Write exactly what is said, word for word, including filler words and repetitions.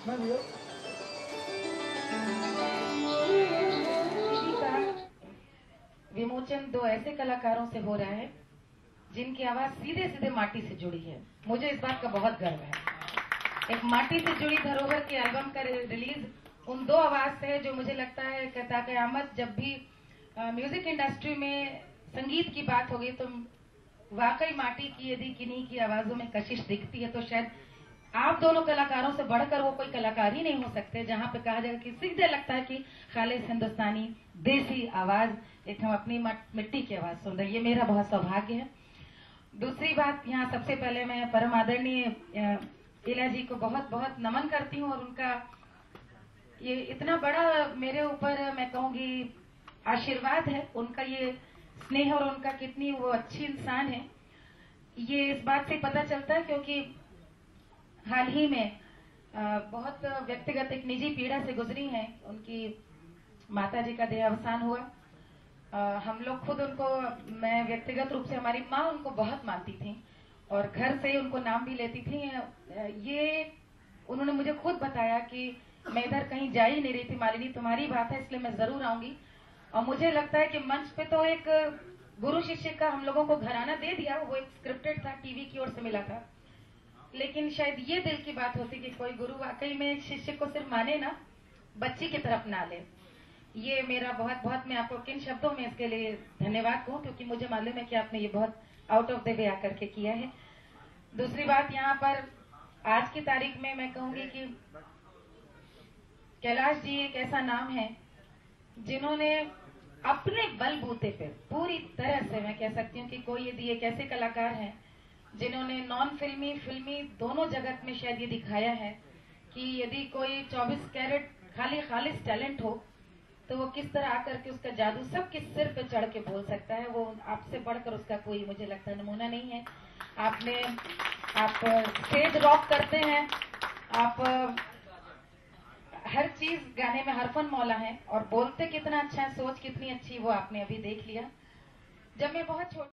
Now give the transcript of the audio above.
मैं भैया टीवी का विमोचन दो ऐसे कलाकारों से हो रहा है जिनकी आवाज सीधे सीधे माटी से जुड़ी है। मुझे इस बात का बहुत गर्व है। एक माटी से जुड़ी धरोहर की एल्बम का रिलीज उन दो आवाज से है जो मुझे लगता है कता कयामत जब भी म्यूजिक इंडस्ट्री में संगीत की बात होगी तो वाकई माटी की यदि किन्हीं की आवाजों में कशिश दिखती है तो शायद आप दोनों कलाकारों से बढ़कर वो कोई कलाकार ही नहीं हो सकते, जहां पे कहा जाएगा कि सीधे लगता है कि खालिस हिंदुस्तानी देसी आवाज, एक हम अपनी मिट्टी की आवाज सुन रहे हैं। ये मेरा बहुत सौभाग्य है। दूसरी बात, यहाँ सबसे पहले मैं परम आदरणीय इला जी को बहुत बहुत नमन करती हूँ और उनका ये इतना बड़ा मेरे ऊपर मैं कहूंगी आशीर्वाद है, उनका ये स्नेह और उनका कितनी वो अच्छी इंसान है ये इस बात से पता चलता है क्योंकि हाल ही में बहुत व्यक्तिगत एक निजी पीड़ा से गुजरी हैं। उनकी माता जी का देहावसान हुआ। हम लोग खुद उनको, मैं व्यक्तिगत रूप से, हमारी माँ उनको बहुत मानती थी और घर से उनको नाम भी लेती थी। ये उन्होंने मुझे खुद बताया कि मैं इधर कहीं जा ही नहीं रही थी, मालिनी तुम्हारी बात है इसलिए मैं जरूर आऊंगी। और मुझे लगता है कि मंच पे तो एक गुरु शिष्य का हम लोगों को घराना दे दिया, वो एक स्क्रिप्टेड था, टीवी की ओर से मिला था, लेकिन शायद ये दिल की बात होती कि कोई गुरु वाकई में शिष्य को सिर्फ माने ना, बच्ची की तरफ ना ले। ये मेरा बहुत बहुत मैं आपको किन शब्दों में इसके लिए धन्यवाद कहूं क्योंकि मुझे मालूम है कि आपने ये बहुत आउट ऑफ द वे आकर के किया है। दूसरी बात, यहाँ पर आज की तारीख में मैं कहूंगी कि कैलाश जी एक ऐसा नाम है जिन्होंने अपने बलबूते पे पूरी तरह से, मैं कह सकती हूँ कि कोई यदि एक ऐसे कलाकार हैं जिन्होंने नॉन फिल्मी फिल्मी दोनों जगत में शायद ये दिखाया है कि यदि कोई चौबीस कैरेट खाली खालिस टैलेंट हो तो वो किस तरह आकर के उसका जादू सबके सिर पे चढ़ के बोल सकता है। वो आपसे बढ़कर उसका कोई मुझे लगता है नमूना नहीं है। आपने आप स्टेज रॉक करते हैं, आप हर चीज गाने में हरफन मौला है और बोलते कितना अच्छा है, सोच कितनी अच्छी, वो आपने अभी देख लिया। जब मैं बहुत छोटी